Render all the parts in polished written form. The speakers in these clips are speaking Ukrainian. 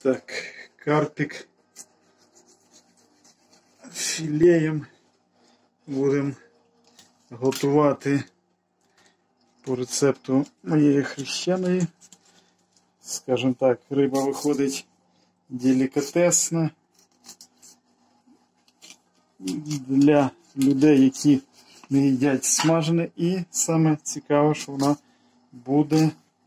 Так, карпик філеєм будемо готувати по рецепту моєї хрещеної. Скажімо так, риба виходить делікатесна для людей, які не їдять смажене, і саме цікаве, що вона буде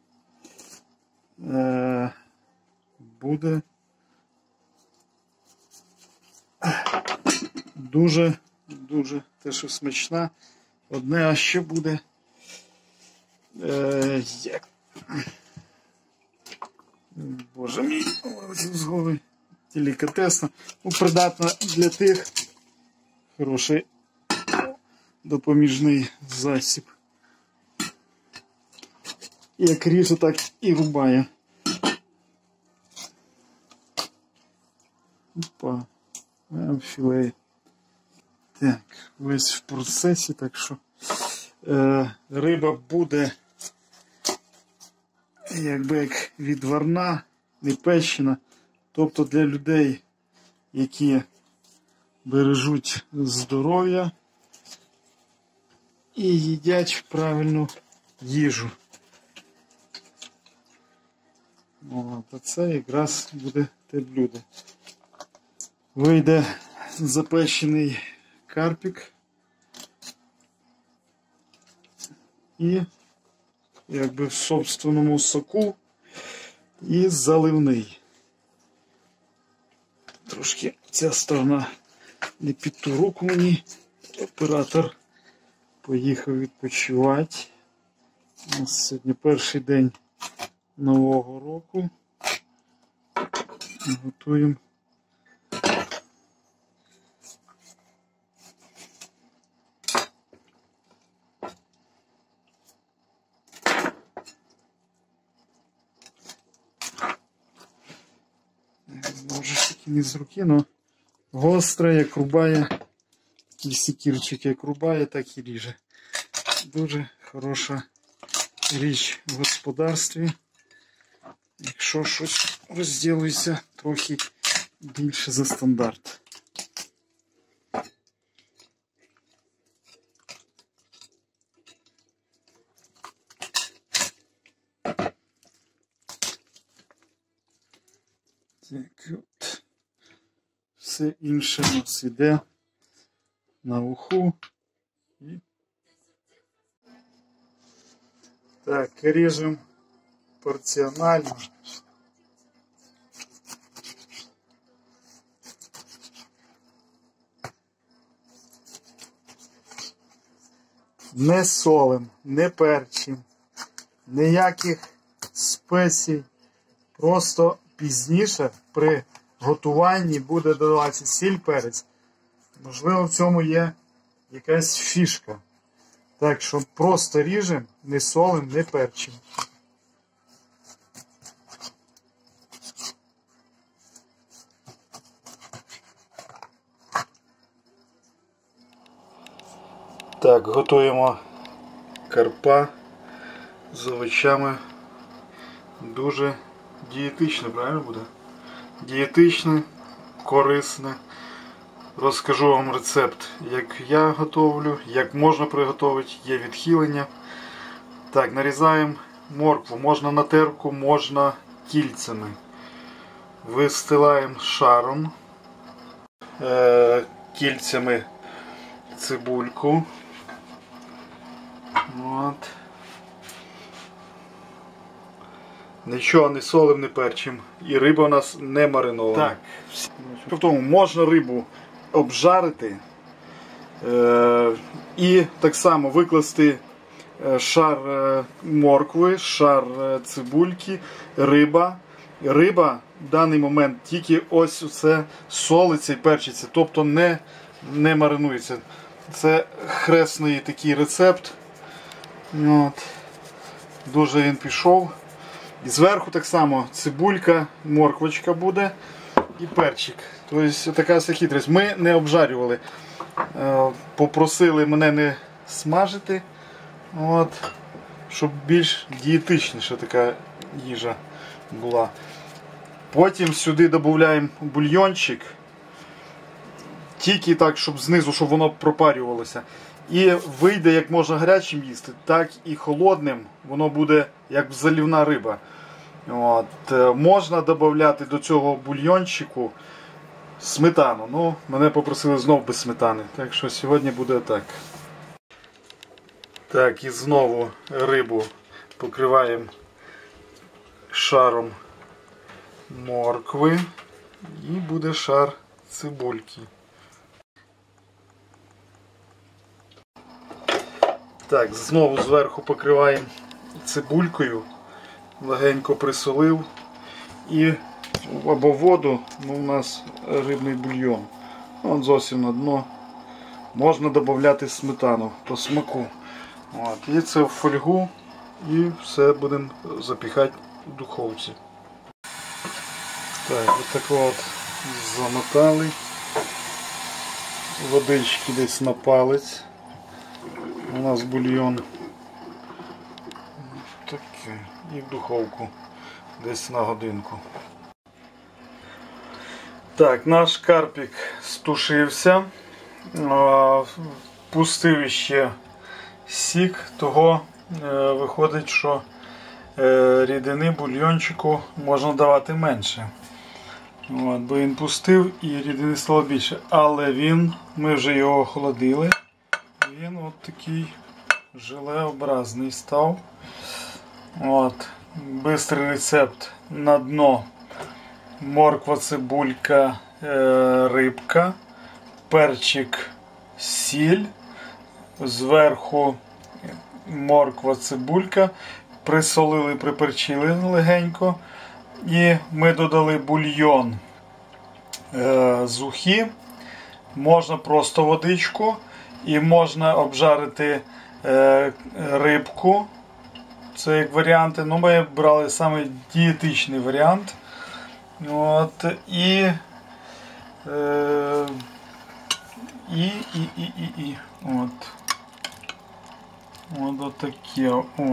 дуже те, що смачна. Одне, а ще буде Боже мій, з голови делікатесна. Придатна для тих, хороший допоміжний засіб. Як ріже, так і рубає. Опа, філей. Так, весь в процесі, так що риба буде якби як відварна, не печена. Тобто для людей, які бережуть здоров'я і їдять правильну їжу. А це якраз буде те блюдо. Вийде запечений карпік і якби в собственному соку і заливний. Трошки ця сторона не під ту руку мені. Оператор поїхав відпочивати. У нас сьогодні перший день Нового року. Готуємо не з руки, але гостре, як рубає, і секірчик як рубає, так і ріже. Дуже хороша річ в господарстві. Якщо щось розділується трохи більше за стандарт. Так, от. Все інше у нас йде на уху. Так, ріжемо порціонально. Не солим, не перчим, ніяких спецій. Просто пізніше при готуванні буде додаватися сіль, перець. Можливо, в цьому є якась фішка. Так що просто ріжемо, не солим, не перчим. Так, готуємо карпа з овочами. Дуже дієтичне, правильно буде? Дієтичне, корисне. Розкажу вам рецепт, як я готовлю, як можна приготувати, є відхилення. Так, нарізаємо моркву, можна на терку, можна кільцями. Вистилаємо шаром, кільцями цибульку. От. Нічого не солим, не перчим. І риба у нас не маринована. Так. Тобто можна рибу обжарити і так само викласти шар моркви, шар цибульки, риба. Риба в даний момент тільки ось це солиться і перчиться, тобто не маринується. Це хресний такий рецепт. От. Дуже він пішов. І зверху так само цибулька, морквочка буде і перчик. Тобто така вся хитрість. Ми не обжарювали. Попросили мене не смажити, от, щоб більш дієтичніша така їжа була. Потім сюди додаємо бульйончик. Тільки так, щоб знизу, щоб воно пропарювалося. І вийде як можна гарячим їсти, так і холодним. Воно буде як залівна риба. От. Можна додати до цього бульйончику сметану. Ну, мене попросили знов без сметани. Так що сьогодні буде так. Так, і знову рибу покриваємо шаром моркви. І буде шар цибульки. Так, знову зверху покриваємо цибулькою. Легенько присолив. І або воду, ну у нас рибний бульйон. Вон зовсім на дно. Можна додати сметану по смаку. От. І це в фольгу. І все будемо запікати в духовці. Так, ось так от замотали. Водички десь на палець. У нас бульйон. Таке. І в духовку. Десь на годинку. Так, наш карпік стушився. Пустив ще сік, того виходить, що рідини бульйончику можна давати менше. От, бо він пустив і рідини стало більше. Але ми вже його охолодили. Він от такий желеобразний став. От, бистрий рецепт на дно. Морква, цибулька, рибка, перчик, сіль, зверху морква, цибулька, присолили, приперчили легенько. І ми додали бульйон з ухи, можна просто водичку і можна обжарити рибку. Це як варіанти, ну ми брали саме дієтичний варіант. От, і от таке,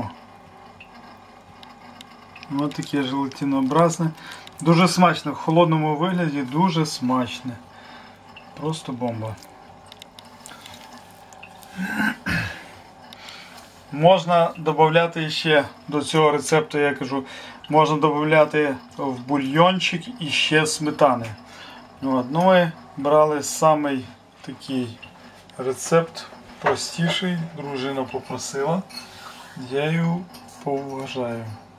Ось таке желатинообразне. Дуже смачне, в холодному вигляді дуже смачне. Просто бомба. Можна додати ще до цього рецепту, я кажу, можна додати в бульйончик і ще сметани. От, ну ми брали самий такий рецепт, простіший, дружина попросила, я її поважаю.